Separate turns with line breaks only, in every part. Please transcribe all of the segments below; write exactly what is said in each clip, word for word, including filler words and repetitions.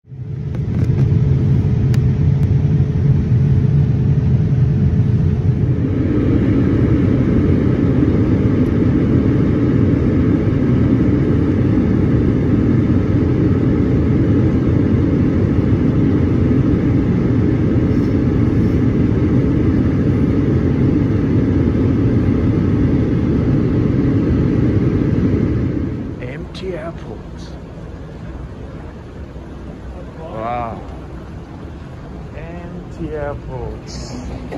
Wow, empty airports.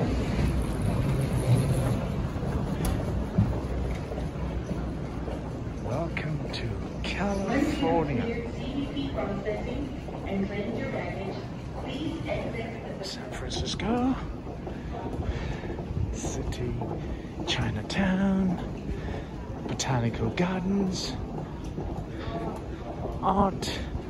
Welcome to California. San Francisco City, Chinatown, Botanical Gardens, art,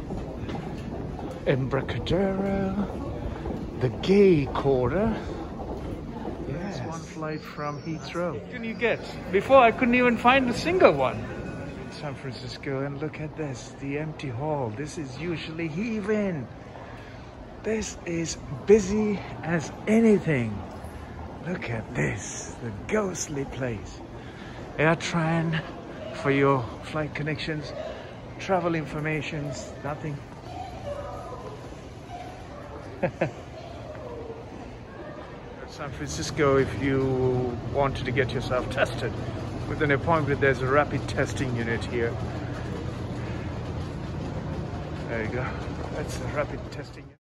Embarcadero, the gay quarter. Yes. One flight from Heathrow. What can you get? Before I couldn't even find a single one in San Francisco. And look at this, the empty hall. This is usually heaving. This is busy as anything. Look at this, the ghostly place. AirTran for your flight connections, travel informations, nothing. San Francisco, if you wanted to get yourself tested with an appointment, there's a rapid testing unit here. There you go. That's a rapid testing unit.